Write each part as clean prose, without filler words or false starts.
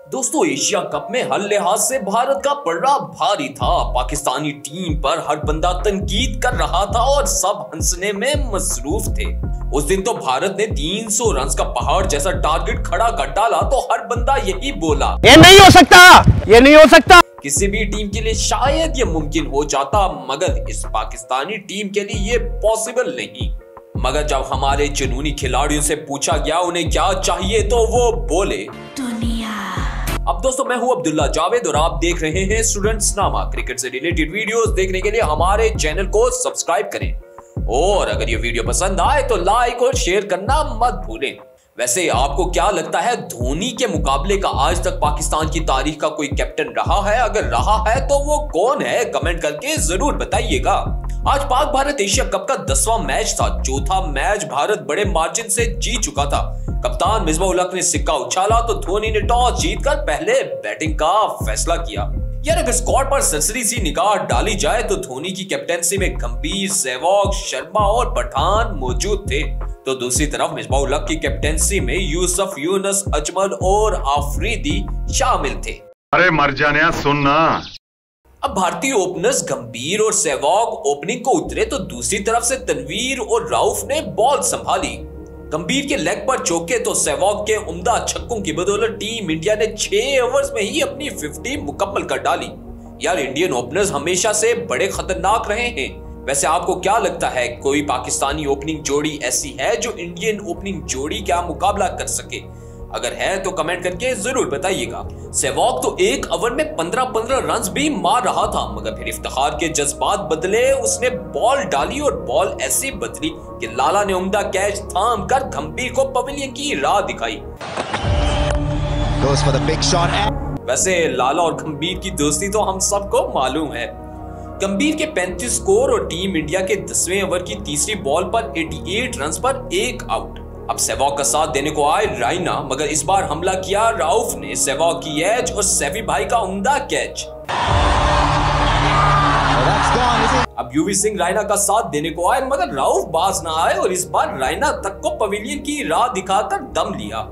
दोस्तों, Asia cup में हर लिहाज से भारत का पलड़ा भारी था। पाकिस्तानी टीम पर हर बंदा तनकीद कर रहा था और सब हंसने में मसरूफ थे। उस दिन तो भारत ने 300 रन का पहाड़ जैसा टारगेट खड़ा कर डाला तो हर बंदा यही बोला, ये नहीं हो सकता, ये नहीं हो सकता। किसी भी टीम के लिए शायद ये मुमकिन हो जाता, मगर इस पाकिस्तानी टीम के लिए ये पॉसिबल नहीं। मगर जब हमारे जुनूनी खिलाड़ियों से पूछा गया उन्हें क्या चाहिए तो वो बोले दुनिया। अब दोस्तों, मैं हूं अब्दुल्ला जावेद और आप देख रहे हैं स्टूडेंट्स नामा। क्रिकेट से रिलेटेड वीडियोस देखने के लिए हमारे चैनल को सब्सक्राइब करें और अगर ये वीडियो पसंद आए तो लाइक और शेयर करना मत भूलें। वैसे आपको क्या लगता है, धोनी के मुकाबले का आज तक पाकिस्तान की तारीख का कोई कैप्टन रहा है? अगर रहा है तो वो कौन है? कमेंट करके जरूर बताइएगा। आज पाक भारत एशिया कप का 10वां मैच था। चौथा मैच भारत बड़े मार्जिन से जीत चुका था। कप्तान मिसबाह-उल-हक ने सिक्का उछाला तो धोनी ने टॉस जीतकर पहले बैटिंग का फैसला किया। यार, अगर स्क्वाड पर सरसरी सी निगाह डाली जाए तो धोनी की कैप्टेंसी में गंभीर, सहवाग, शर्मा और पठान मौजूद थे, तो दूसरी तरफ मिसबाह-उल-हक की कैप्टेंसी में यूसुफ, यूनुस, अजमल और आफरीदी शामिल थे। अरे मर जाने सुनना। अब भारतीय ओपनर्स गंभीर और सहवाग ओपनिंग को उतरे तो दूसरी तरफ से तनवीर और राउफ ने बॉल संभाली। गंभीर के लेग पर चौके तो सहवाग के उम्दा छक्कों की बदौलत टीम इंडिया ने 6 ओवर्स में ही अपनी 50 मुकम्मल कर डाली। यार, इंडियन ओपनर्स हमेशा से बड़े खतरनाक रहे हैं। वैसे आपको क्या लगता है, कोई पाकिस्तानी ओपनिंग जोड़ी ऐसी है जो इंडियन ओपनिंग जोड़ी का मुकाबला कर सके? अगर है तो कमेंट करके जरूर बताइएगा। सहवाग तो एक ओवर में 15-15 रन भी मार रहा था, मगर फिर इफ्तिखार के जज्बात बदले, उसने बॉल डाली और बॉल ऐसी बदली कि लाला ने उम्दा कैच थाम कर गंभीर को पवेलियन की राह दिखाई। वैसे लाला और गंभीर की दोस्ती तो हम सबको मालूम है। गंभीर के 35 स्कोर और टीम इंडिया के 10वें ओवर की तीसरी बॉल पर 88 रन पर 1 आउट। अब सहवाग का साथ देने को आए रायना, मगर इस बार हमला किया राउफ ने। सहवाग की एज और सैफी भाई का उम्दा कैच। अब युवी सिंह रायना का साथ देने को आए, मगर राउफ बाज ना आए और इस बार रायना तक को पवेलियन की राह दिखाकर दम लिया।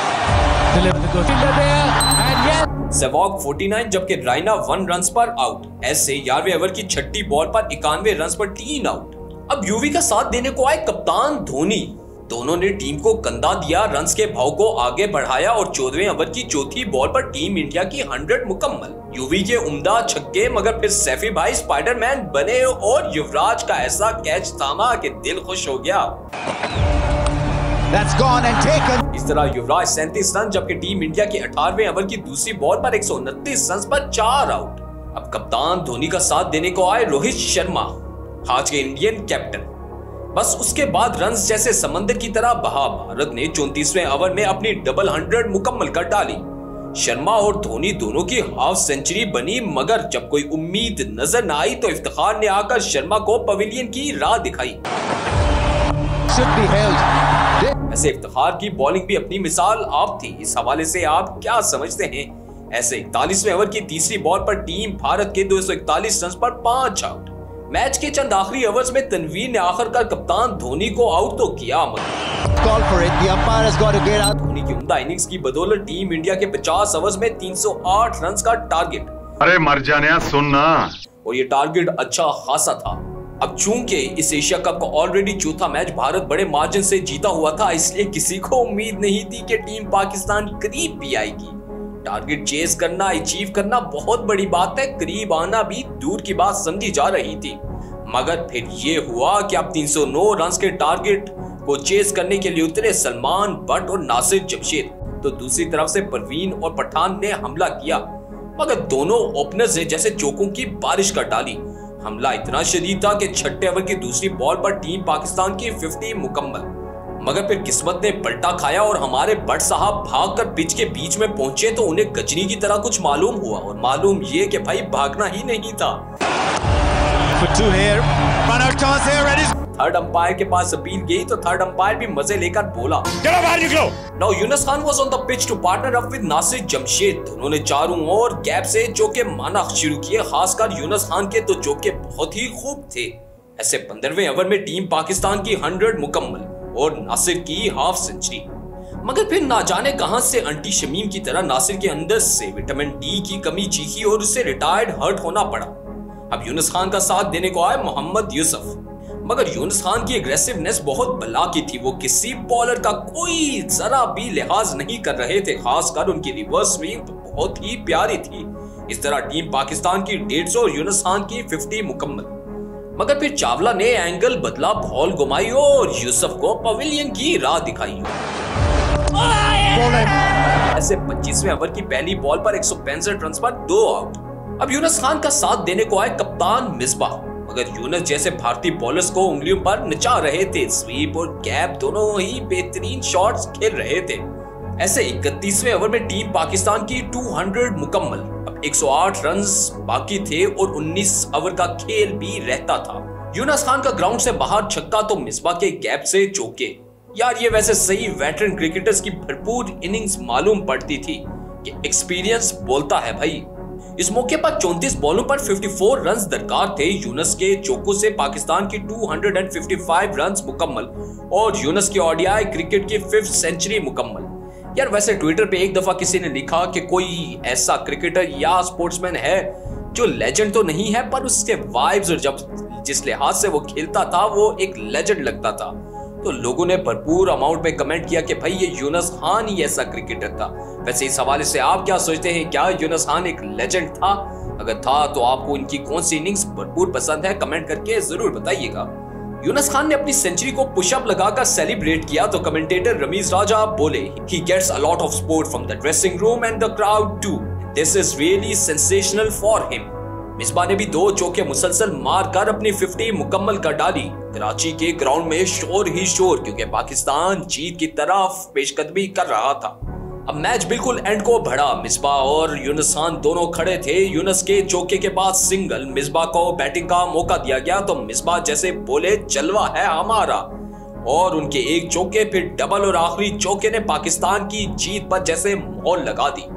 सहवाग 49 जबकि रायना 1 रन पर आउट। ऐसे 11वें ओवर की 6ठी बॉल पर 91 रन पर 3 आउट। अब यूवी का साथ देने को आए कप्तान धोनी। दोनों ने टीम को कंधा दिया, रन्स के भाव को आगे बढ़ाया और 14वें ओवर की चौथी बॉल पर टीम इंडिया की 100 मुकम्मल। यूवी के उम्दा छक्के, मगर फिर सैफी भाई स्पाइडरमैन बने और युवराज का ऐसा कैच थामा कि दिल खुश हो गया। इस तरह युवराज 37 रन जबकि टीम इंडिया के 18वें ओवर की दूसरी बॉल पर 129 रन पर 4 आउट। अब कप्तान धोनी का साथ देने को आए रोहित शर्मा, आज के इंडियन कैप्टन। बस उसके बाद रन्स जैसे समंदर की तरह बहा। भारत ने 34वें ओवर में अपनी डबल 100 मुकम्मल कर डाली। शर्मा और धोनी दोनों की हाफ सेंचुरी बनी, मगर जब कोई उम्मीद नजर न आई तो इफ्तिखार ने आकर शर्मा को पवेलियन की राह दिखाई। ऐसे इफ्तिखार की बॉलिंग भी अपनी मिसाल आप थी। इस हवाले से आप क्या समझते हैं? ऐसे 41वें ओवर की तीसरी बॉल पर टीम भारत के 241 रन पर 5 आउट। मैच के चंद आखिरी ओवर्स में तनवीर ने आखिरकार कप्तान धोनी को आउट तो किया, धोनी की उम्दा इनिंग्स की बदौलत टीम इंडिया के 50 ओवर्स में 308 रन का टारगेट। अरे मर जाने सुनना। और ये टारगेट अच्छा खासा था। अब चूंकि इस एशिया कप का ऑलरेडी चौथा मैच भारत बड़े मार्जिन से जीता हुआ था, इसलिए किसी को उम्मीद नहीं थी कि टीम पाकिस्तान करीब भी आएगी। टारगेट चेस करना, अचीव करना बहुत बड़ी बात है, करीब आना भी दूर की बात समझी जा रही थी। मगर फिर ये हुआ कि अब 309 रन के टारगेट को चेस करने के लिए उतरे सलमान बट और नासिर जमशेद, तो दूसरी तरफ से परवीन और पठान ने हमला किया, मगर दोनों ओपनर्स ने जैसे चौकों की बारिश कर डाली। हमला इतना शदीद था कि 6ठे ओवर की दूसरी बॉल पर टीम पाकिस्तान की 50 मुकम्मल, मगर फिर किस्मत ने पलटा खाया और हमारे बट साहब भागकर पिच के बीच में पहुंचे तो उन्हें गजनी की तरह कुछ मालूम हुआ, और मालूम ये कि भाई भागना ही नहीं था। थर्ड अंपायर के पास अपील गई तो थर्ड अंपायर भी मजे लेकर बोला, चलो बाहर निकलो। Now Younis Khan was on the pitch to partner up with Nasir Jamshed. दोनों ने चारों ओर गैप से चौके मारना शुरू किए, खासकर यूनुस खान के तो चौके बहुत ही खूब थे। ऐसे 15वें ओवर में टीम पाकिस्तान की 100 मुकम्मल और नासिर की हाफ सेंचुरी। मगर फिर ना जाने कहां से अंटी शमीम की तरह नासिर के अंदर से विटामिन डी की कमी चीखी और उसे रिटायर्ड हर्ट होना पड़ा। अब यूनुस खान का साथ देने को आए मोहम्मद यूसुफ, मगर यूनुस खान की एग्रेसिवनेस बहुत बला की थी। वो किसी बॉलर का कोई जरा भी लिहाज नहीं कर रहे थे, खासकर उनकी रिवर्स स्विंग तो बहुत ही प्यारी थी। इस तरह टीम पाकिस्तान की 150 और यूनुस खान की 50 मुकम्मल। मगर फिर चावला ने एंगल बदला, बॉल घुमाई और यूसुफ को पवेलियन की राह दिखाई। ऐसे 25वें ओवर की पहली बॉल पर 165 रन पर 2 आउट। अब यूनुस खान का साथ देने को आए कप्तान मिसबाह, मगर यूनुस जैसे भारतीय बॉलर्स को उंगलियों पर नचा रहे थे। स्वीप और गैप दोनों ही बेहतरीन शॉट्स खेल रहे थे। ऐसे 31वें ओवर में टीम पाकिस्तान की 200 मुकम्मल। अब 108 रन्स बाकी थे और 19 ओवर का खेल भी रहता था। यूनुस खान का ग्राउंड से बाहर छक्का तो मिसबाह के गैप से चौके। यार ये वैसे सही वेटरन क्रिकेटर्स की भरपूर इनिंग्स मालूम पड़ती थी कि एक्सपीरियंस बोलता है भाई। इस मौके पर 34 बॉलों पर 54 रन्स दरकार थे। यूनुस के चौकों से पाकिस्तान की 255 रन्स मुकम्मल और यूनुस की ओडीआई क्रिकेट की 5th सेंचुरी मुकम्मल। यार वैसे ट्विटर पे एक दफा किसी ने लिखा कि कोई ऐसा क्रिकेटर या स्पोर्ट्समैन है जो लेजेंड तो नहीं है पर उसके वाइब्स और जब जिस लिहाज से वो खेलता था वो एक लेजेंड लगता था। तो लोगों ने भरपूर अमाउंट में कमेंट किया कि भाई ये यूनुस खान ही ऐसा क्रिकेटर था। वैसे इस हवाले से आप क्या सोचते हैं, क्या यूनुस खान एक लेजेंड था? अगर था तो आपको इनकी कौन सी इनिंग्स भरपूर पसंद है, कमेंट करके जरूर बताइएगा। यूनुस खान ने अपनी सेंचुरी को पुशअप लगाकर सेलिब्रेट किया तो कमेंटेटर रमीज राजा बोले, he gets a lot of support from the dressing room and the crowd too, this is really sensational for him. Misbah ने भी 2 चौके मुसलसल मारकर अपनी 50 मुकम्मल कर डाली। कराची के ग्राउंड में शोर ही शोर, क्योंकि पाकिस्तान जीत की तरफ पेशकदमी कर रहा था। अब मैच बिल्कुल एंड को बढ़ा। मिसबाह और यूनुस खान दोनों खड़े थे। यूनुस के चौके के बाद सिंगल, मिसबाह को बैटिंग का मौका दिया गया तो मिसबाह जैसे बोले जलवा है हमारा, और उनके एक चौके फिर डबल और आखिरी चौके ने पाकिस्तान की जीत पर जैसे मोहर लगा दी।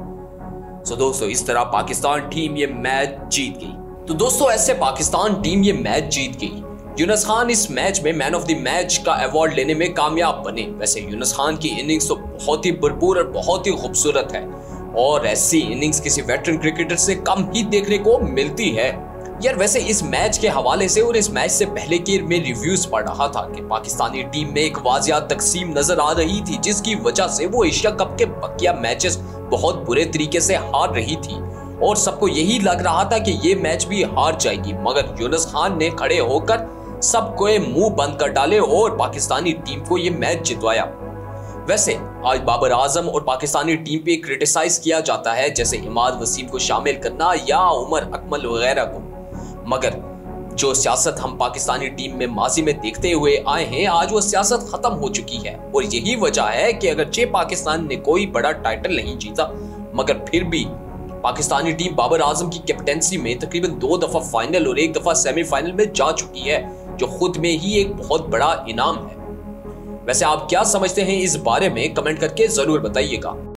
तो दोस्तों इस तरह पाकिस्तान टीम ये मैच जीत गई। तो दोस्तों ऐसे पाकिस्तान टीम ये मैच जीत गई। यूनुस खान इस मैच में मैन ऑफ द मैच का अवार्ड लेने में कामयाब बने। वैसे यूनुस खान की इनिंग्स तो बहुत ही भरपूर और बहुत ही खूबसूरत है और ऐसी इनिंग्स किसी वेटरन क्रिकेटर से कम ही देखने को मिलती है। यार वैसे इस मैच के हवाले से और इस मैच से पहले के मैं रिव्यूज पढ़ रहा था कि पाकिस्तानी टीम में एक वाजिया तकसीम नजर आ रही थी, जिसकी वजह से वो एशिया कप के बकिया मैचेस बहुत बुरे तरीके से हार रही थी और सबको यही लग रहा था कि ये मैच भी हार जाएगी। मगर यूनुस खान ने खड़े होकर सबको मुंह बंद कर डाले और पाकिस्तानी टीम को ये मैच जितवाया। वैसे आज बाबर आजम और पाकिस्तानी टीम पे क्रिटिसाइज किया जाता है, जैसे इमाद वसीम को शामिल करना या उमर अकमल वगैरह को, मगर जो सियासत हम पाकिस्तानी टीम में माजी में देखते हुए आए हैं, आज वो सियासत खत्म हो चुकी है। और यही वजह है कि अगरचे पाकिस्तान ने कोई बड़ा टाइटल नहीं जीता, मगर फिर भी पाकिस्तानी टीम बाबर आजम की कैप्टेंसी में तकरीबन 2 दफा फाइनल और 1 दफा सेमीफाइनल में जा चुकी है, जो खुद में ही एक बहुत बड़ा इनाम है। वैसे आप क्या समझते हैं इस बारे में, कमेंट करके जरूर बताइएगा।